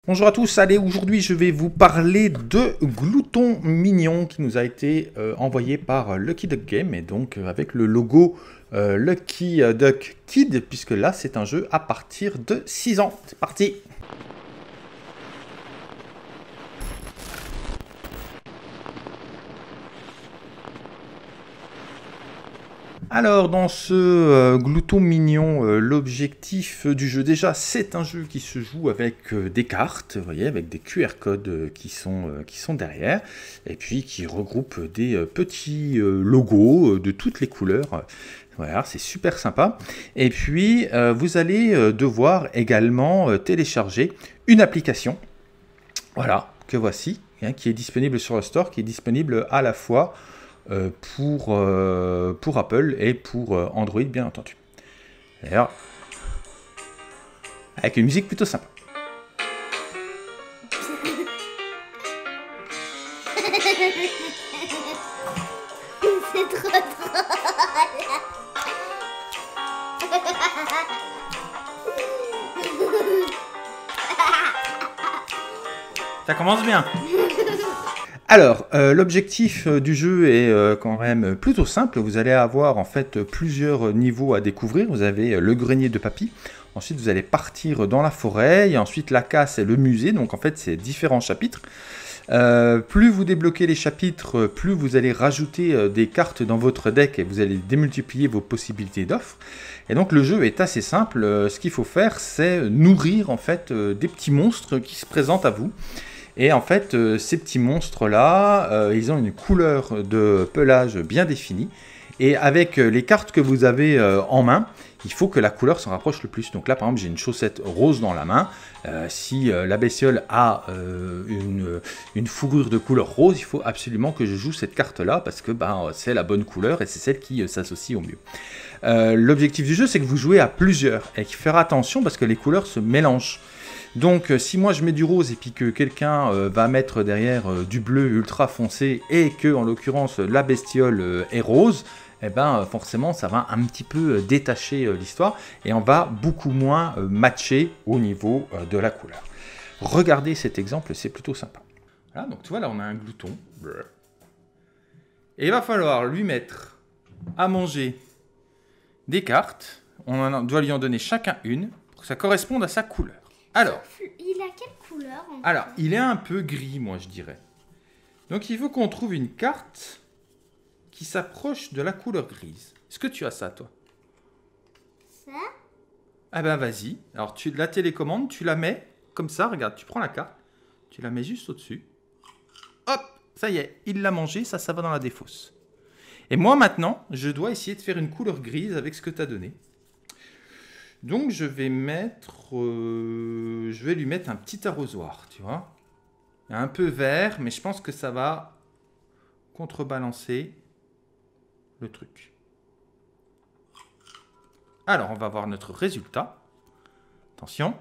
Bonjour à tous, allez, aujourd'hui je vais vous parler de Glouton Mignon qui nous a été envoyé par Lucky Duck Game et donc avec le logo Lucky Duck Kid puisque là c'est un jeu à partir de 6 ans. C'est parti! Alors dans ce Glouton Mignon, l'objectif du jeu, déjà c'est un jeu qui se joue avec des cartes, vous voyez, avec des QR codes qui sont derrière, et puis qui regroupent des petits logos de toutes les couleurs. Voilà, c'est super sympa. Et puis vous allez devoir également télécharger une application, voilà, que voici, hein, qui est disponible sur le store, qui est disponible à la fois pour Apple et pour Android, bien entendu. D'ailleurs, avec une musique plutôt sympa. C'est trop drôle. Ça commence bien. Alors, l'objectif du jeu est quand même plutôt simple. Vous allez avoir en fait plusieurs niveaux à découvrir. Vous avez le grenier de papy. Ensuite, vous allez partir dans la forêt. Et ensuite, la casse et le musée. Donc, en fait, c'est différents chapitres. Plus vous débloquez les chapitres, plus vous allez rajouter des cartes dans votre deck et vous allez démultiplier vos possibilités d'offres. Et donc, le jeu est assez simple. Ce qu'il faut faire, c'est nourrir en fait des petits monstres qui se présentent à vous. Et en fait, ces petits monstres-là, ils ont une couleur de pelage bien définie. Et avec les cartes que vous avez en main, il faut que la couleur s'en rapproche le plus. Donc là, par exemple, j'ai une chaussette rose dans la main. Si la bestiole a une fourrure de couleur rose, il faut absolument que je joue cette carte-là parce que c'est la bonne couleur et c'est celle qui s'associe au mieux. L'objectif du jeu, c'est que vous jouez à plusieurs et qu'il faut faire attention parce que les couleurs se mélangent. Donc si moi je mets du rose et puis que quelqu'un va mettre derrière du bleu ultra foncé et que en l'occurrence la bestiole est rose, eh ben forcément ça va un petit peu détacher l'histoire et on va beaucoup moins matcher au niveau de la couleur. Regardez cet exemple, c'est plutôt sympa. Voilà, donc tu vois là on a un glouton. Et il va falloir lui mettre à manger des cartes. On doit lui en donner chacun une pour que ça corresponde à sa couleur. Alors, Il a quelle couleur en fait? Alors, il est un peu gris, moi, je dirais. Donc, il faut qu'on trouve une carte qui s'approche de la couleur grise. Est-ce que tu as ça, toi? Ça? Ah ben, vas-y. Alors, la télécommande, tu la mets comme ça. Regarde, tu prends la carte, tu la mets juste au-dessus. Hop, ça y est, il l'a mangé, ça va dans la défausse. Et moi, maintenant, je dois essayer de faire une couleur grise avec ce que tu as donné. Donc je vais lui mettre un petit arrosoir, tu vois. Un peu vert, mais je pense que ça va contrebalancer le truc. Alors on va voir notre résultat. Attention.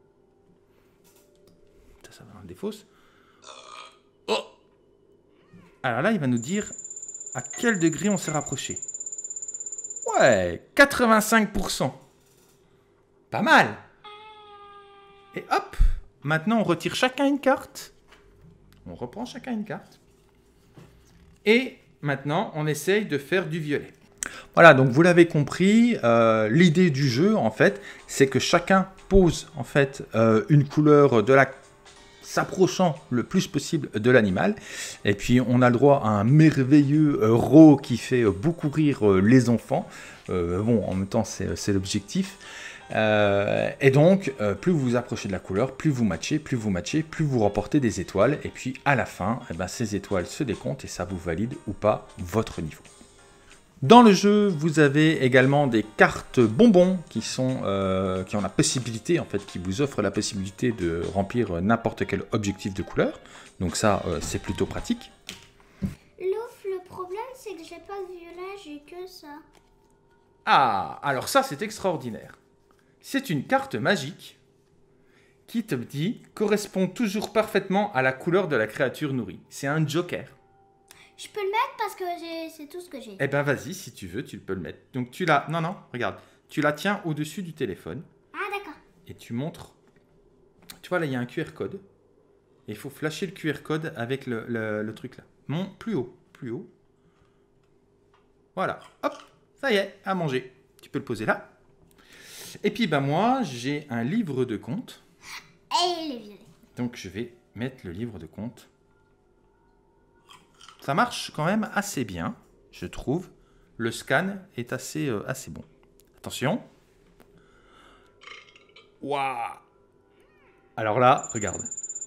Ça va dans la défausse. Oh. Alors là, il va nous dire à quel degré on s'est rapproché. Ouais, 85%. Pas mal. Et hop, maintenant on retire chacun une carte. On reprend chacun une carte. Et maintenant on essaye de faire du violet. Voilà, donc vous l'avez compris, l'idée du jeu en fait, c'est que chacun pose en fait une couleur s'approchant le plus possible de l'animal. Et puis on a le droit à un merveilleux ro qui fait beaucoup rire les enfants. Bon, en même temps c'est l'objectif. Et donc, plus vous vous approchez de la couleur, plus vous matchez, plus vous remportez des étoiles. Et puis à la fin, eh ben, ces étoiles se décomptent et ça vous valide ou pas votre niveau. Dans le jeu, vous avez également des cartes bonbons qui ont la possibilité, en fait, qui vous offrent la possibilité de remplir n'importe quel objectif de couleur. Donc ça, c'est plutôt pratique. Le problème c'est que j'ai pas de violet, j'ai que ça. Ah, alors ça, c'est extraordinaire. C'est une carte magique qui te dit correspond toujours parfaitement à la couleur de la créature nourrie. C'est un joker. Je peux le mettre parce que c'est tout ce que j'ai. Eh ben vas-y, si tu veux, tu peux le mettre. Donc tu la... Non, regarde. Tu la tiens au-dessus du téléphone Ah d'accord. et tu montres tu vois là, il y a un QR code. Et il faut flasher le QR code avec le truc là. Plus haut, plus haut. Voilà, hop, ça y est, à manger. Tu peux le poser là. Et puis ben moi, j'ai un livre de compte. Et il est violet. Donc je vais mettre le livre de compte. Ça marche quand même assez bien, je trouve. Le scan est assez bon. Attention. Waouh! Alors là, regarde.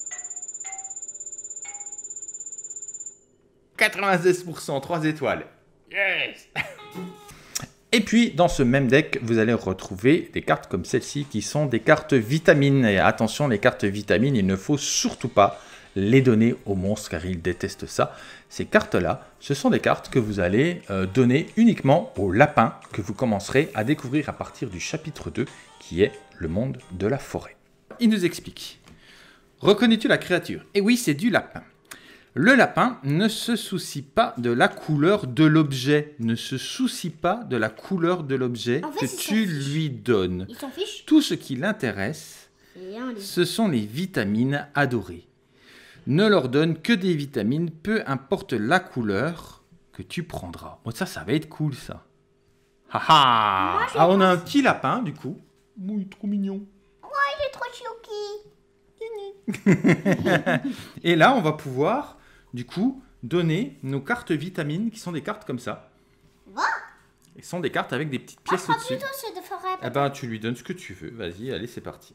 96%, 3 étoiles. Yes! Et puis, dans ce même deck, vous allez retrouver des cartes comme celle-ci qui sont des cartes vitamines. Et attention, les cartes vitamines, il ne faut surtout pas les donner aux monstres car ils détestent ça. Ces cartes-là, ce sont des cartes que vous allez donner uniquement aux lapins que vous commencerez à découvrir à partir du chapitre 2 qui est le monde de la forêt. Il nous explique. Reconnais-tu la créature? Et oui, c'est du lapin. Le lapin ne se soucie pas de la couleur de l'objet. Ne se soucie pas de la couleur de l'objet En fait, que tu lui donnes. Il s'en fiche. Tout ce qui l'intéresse, ce sont les vitamines adorées. Ne leur donne que des vitamines, peu importe la couleur que tu prendras. Bon, ça va être cool, ça. Ah, on a un petit lapin, du coup. Oui, trop mignon. Il est trop chouki. Et là, on va pouvoir, du coup, donner nos cartes vitamines, qui sont des cartes comme ça. Et ce sont des cartes avec des petites pièces au-dessus. Plutôt ceux de forêt. Eh ben, tu lui donnes ce que tu veux. Vas-y, allez, c'est parti.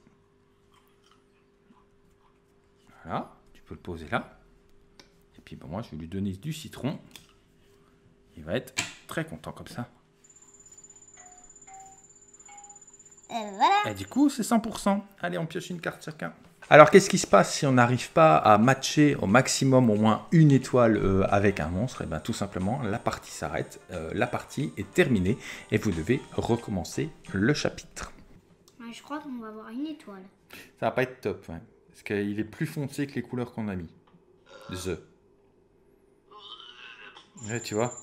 Voilà. Tu peux le poser là. Et puis ben, moi, je vais lui donner du citron. Il va être très content comme ça. Et voilà. Et du coup, c'est 100%. Allez, on pioche une carte chacun. Alors, qu'est-ce qui se passe si on n'arrive pas à matcher au maximum au moins une étoile avec un monstre? Et bien, tout simplement, la partie s'arrête. La partie est terminée et vous devez recommencer le chapitre. Je crois qu'on va avoir une étoile. Ça va pas être top, ouais. Parce qu'il est plus foncé que les couleurs qu'on a mis. Ouais, tu vois.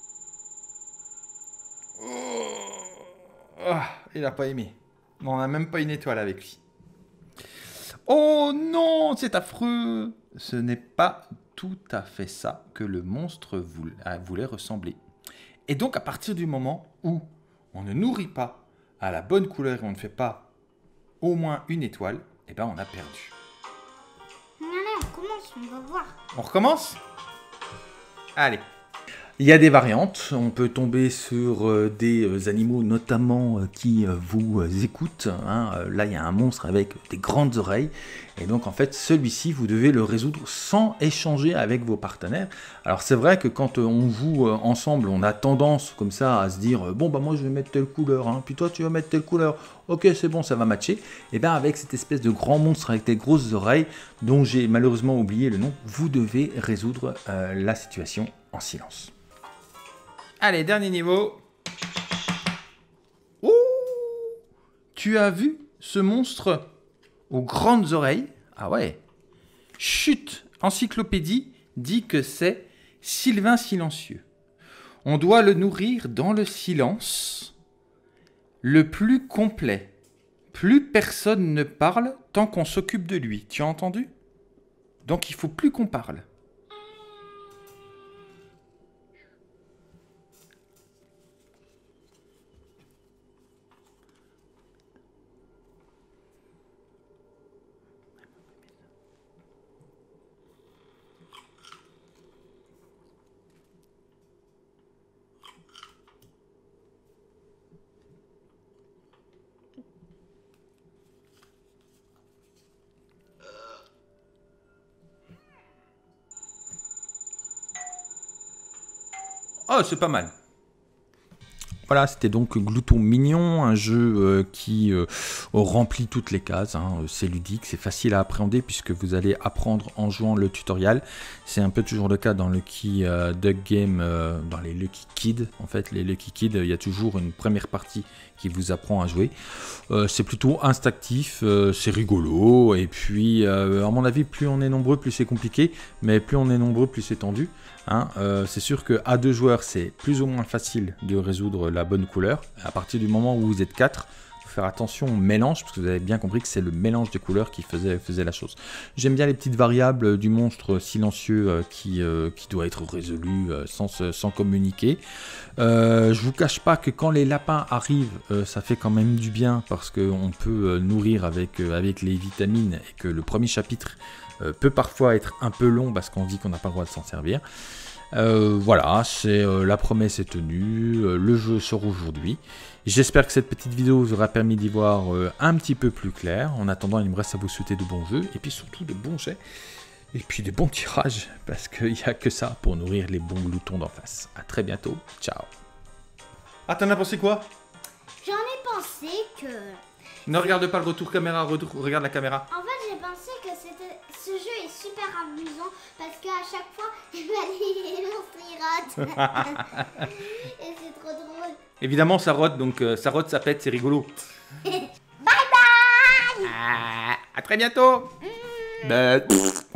Il a pas aimé. On n'a même pas une étoile avec lui. Oh non, c'est affreux. Ce n'est pas tout à fait ça que le monstre voulait ressembler. Et donc, à partir du moment où on ne nourrit pas à la bonne couleur et on ne fait pas au moins une étoile, eh ben on a perdu. Allez, on commence, on va voir. On recommence? Allez. Il y a des variantes, on peut tomber sur des animaux notamment qui vous écoutent. Hein. Là, il y a un monstre avec des grandes oreilles. Et donc, en fait, celui-ci, vous devez le résoudre sans échanger avec vos partenaires. Alors, c'est vrai que quand on joue ensemble, on a tendance comme ça à se dire « Bon, bah moi, je vais mettre telle couleur, hein. Puis toi, tu vas mettre telle couleur. Ok, c'est bon, ça va matcher. » Et bien, avec cette espèce de grand monstre avec des grosses oreilles, dont j'ai malheureusement oublié le nom, vous devez résoudre la situation en silence. Allez, dernier niveau. Ouh! Tu as vu ce monstre aux grandes oreilles? Ah ouais. Chut! Encyclopédie dit que c'est Sylvain silencieux. On doit le nourrir dans le silence le plus complet. Plus personne ne parle tant qu'on s'occupe de lui. Tu as entendu? Donc il faut plus qu'on parle. Oh, c'est pas mal. Voilà, c'était donc Glouton Mignon, un jeu qui remplit toutes les cases. Hein. C'est ludique, c'est facile à appréhender puisque vous allez apprendre en jouant le tutoriel. C'est un peu toujours le cas dans Lucky Duck Game, dans les Lucky Kids. En fait, les Lucky Kids, il y a toujours une première partie qui vous apprend à jouer. C'est plutôt instinctif, c'est rigolo. Et puis, à mon avis, plus on est nombreux, plus c'est compliqué. Mais plus on est nombreux, plus c'est tendu. Hein, c'est sûr qu'à 2 joueurs, c'est plus ou moins facile de résoudre la bonne couleur. À partir du moment où vous êtes 4, faire attention au mélange, parce que vous avez bien compris que c'est le mélange des couleurs qui faisait la chose. J'aime bien les petites variables du monstre silencieux qui doit être résolu sans communiquer. Je vous cache pas que quand les lapins arrivent, ça fait quand même du bien, parce qu'on peut nourrir avec les vitamines, et que le premier chapitre peut parfois être un peu long, parce qu'on dit qu'on n'a pas le droit de s'en servir. Voilà, la promesse est tenue, le jeu sort aujourd'hui. J'espère que cette petite vidéo vous aura permis d'y voir un petit peu plus clair. En attendant, il me reste à vous souhaiter de bons jeux, et puis surtout de bons jets, et puis des bons tirages, parce qu'il n'y a que ça pour nourrir les bons gloutons d'en face. A très bientôt, ciao. Ah, t'en as pensé quoi? J'en ai pensé que... Ne regarde pas le retour caméra, regarde la caméra. En fait, j'ai pensé que ce jeu est super amusant parce qu'à chaque fois, les monstres ils rotent. Et c'est trop drôle. Évidemment, ça rote, donc ça rote, ça pète, c'est rigolo. Bye bye. À très bientôt.